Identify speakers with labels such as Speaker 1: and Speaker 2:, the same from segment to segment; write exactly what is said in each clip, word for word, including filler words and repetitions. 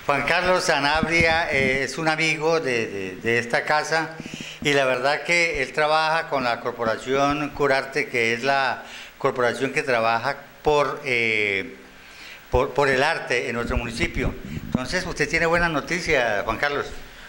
Speaker 1: Juan Carlos Sanabria eh, es un amigo de, de, de esta casa y la verdad que él trabaja con la corporación Curarte, que es la corporación que trabaja por, eh, por, por el arte en nuestro municipio. Entonces, usted tiene buenas noticias, Juan Carlos.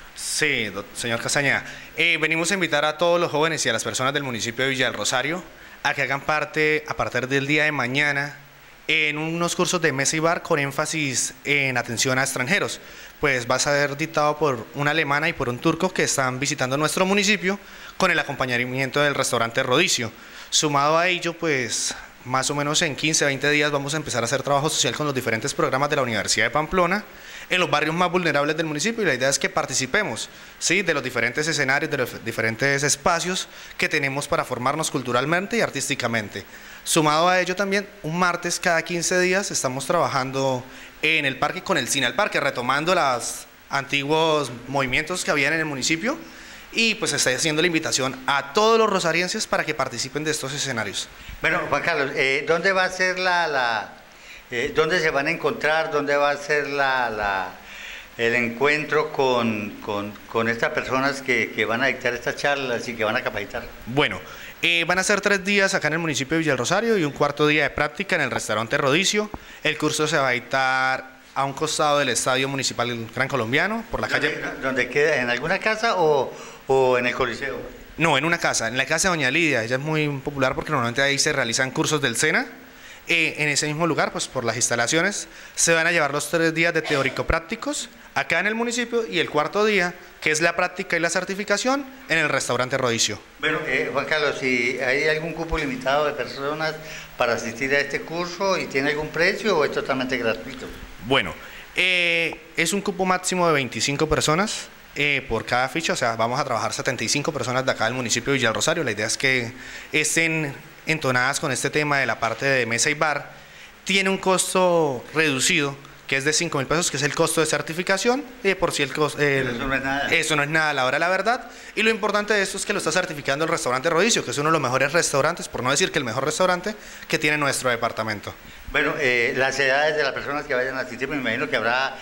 Speaker 2: Sí, señor Castañeda. Eh, venimos a invitar a todos los jóvenes y a las personas del municipio de Villa del Rosario a que hagan parte a partir del día de mañana en unos cursos de mesa y bar con énfasis en atención a extranjeros. Pues va a ser dictado por una alemana y por un turco que están visitando nuestro municipio con el acompañamiento del restaurante Rodicio. Sumado a ello, pues más o menos en quince, veinte días vamos a empezar a hacer trabajo social con los diferentes programas de la Universidad de Pamplona en los barrios más vulnerables del municipio, y la idea es que participemos, ¿sí?, de los diferentes escenarios, de los diferentes espacios que tenemos para formarnos culturalmente y artísticamente. Sumado a ello también, un martes cada quince días estamos trabajando en el parque con el Cine al Parque, retomando los antiguos movimientos que habían en el municipio, y pues estoy haciendo la invitación a todos los rosarienses para que participen de estos escenarios.
Speaker 1: Bueno, Juan Carlos, eh, ¿dónde va a ser la... la... Eh, ¿Dónde se van a encontrar? ¿Dónde va a ser la, la, el encuentro con, con, con estas personas que, que van a dictar estas charlas y que van a capacitar?
Speaker 2: Bueno, eh, van a ser tres días acá en el municipio de Villa del Rosario y un cuarto día de práctica en el restaurante Rodicio. El curso se va a dictar a un costado del Estadio Municipal Gran Colombiano, por la
Speaker 1: ¿Dónde,
Speaker 2: calle...
Speaker 1: ¿Dónde queda? ¿En alguna casa o, o en el Coliseo?
Speaker 2: No, en una casa, en la casa de Doña Lidia. Ella es muy popular porque normalmente ahí se realizan cursos del SENA. Eh, en ese mismo lugar, pues por las instalaciones, se van a llevar los tres días de teórico-prácticos acá en el municipio, y el cuarto día, que es la práctica y la certificación, en el restaurante Rodicio.
Speaker 1: Bueno, eh, Juan Carlos, si hay algún cupo limitado de personas para asistir a este curso y tiene algún precio o es totalmente gratuito.
Speaker 2: Bueno, eh, es un cupo máximo de veinticinco personas eh, por cada ficha, o sea, vamos a trabajar setenta y cinco personas de acá del municipio de Villa del Rosario. La idea es que estén entonadas con este tema de la parte de mesa y bar. Tiene un costo reducido, que es de cinco mil pesos, que es el costo de certificación, eh, por si el costo...
Speaker 1: Eso no es nada.
Speaker 2: Eso no es nada a la hora de la verdad, y lo importante de esto es que lo está certificando el restaurante Rodicio, que es uno de los mejores restaurantes, por no decir que el mejor restaurante que tiene nuestro departamento.
Speaker 1: Bueno, eh, las edades de las personas que vayan a asistir, me imagino que habrá,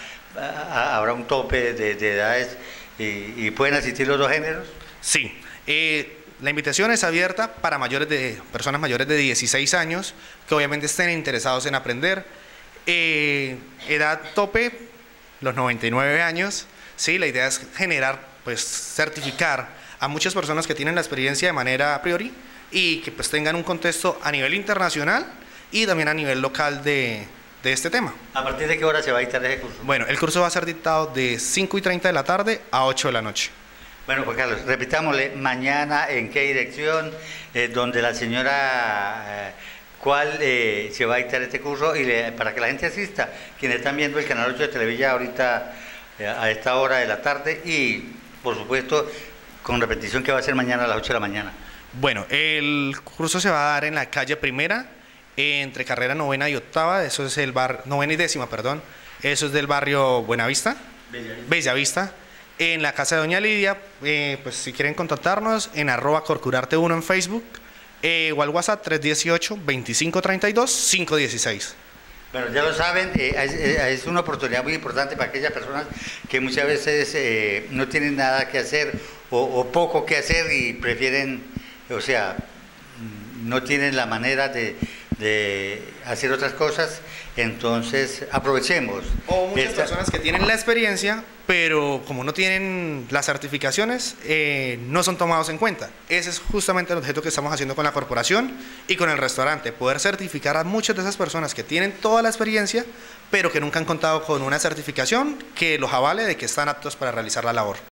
Speaker 1: a, habrá un tope de, de edades y, y pueden asistir los dos géneros.
Speaker 2: Sí, eh, la invitación es abierta para mayores de, personas mayores de dieciséis años, que obviamente estén interesados en aprender. Eh, edad tope, los noventa y nueve años. Sí, la idea es generar, pues certificar a muchas personas que tienen la experiencia de manera a priori y que pues tengan un contexto a nivel internacional y también a nivel local de, de este tema.
Speaker 1: ¿A partir de qué hora se va a dictar ese curso?
Speaker 2: Bueno, el curso va a ser dictado de cinco y treinta de la tarde a ocho de la noche.
Speaker 1: Bueno, Juan Carlos, repitámosle, mañana en qué dirección, eh, donde la señora, eh, cuál eh, se va a dictar este curso, y le, para que la gente asista, quienes están viendo el Canal ocho de Televilla ahorita eh, a esta hora de la tarde, y por supuesto con repetición que va a ser mañana a las ocho de la mañana.
Speaker 2: Bueno, el curso se va a dar en la calle Primera, entre carrera novena y octava, eso es el bar, novena y décima, perdón, eso es del barrio Buenavista, Bellavista. Bellavista. En la casa de Doña Lidia, eh, pues si quieren contactarnos en arroba corcurarte uno en Facebook, eh, o al WhatsApp tres dieciocho, veinticinco treinta y dos, cinco dieciséis.
Speaker 1: Bueno, ya lo saben, eh, es, es una oportunidad muy importante para aquellas personas que muchas veces eh, no tienen nada que hacer o, o poco que hacer y prefieren, o sea, no tienen la manera de, de hacer otras cosas. Entonces aprovechemos.
Speaker 2: O muchas
Speaker 1: esta...
Speaker 2: personas que tienen la experiencia, pero como no tienen las certificaciones, eh, no son tomados en cuenta. Ese es justamente el objeto que estamos haciendo con la corporación y con el restaurante, poder certificar a muchas de esas personas que tienen toda la experiencia, pero que nunca han contado con una certificación que los avale de que están aptos para realizar la labor.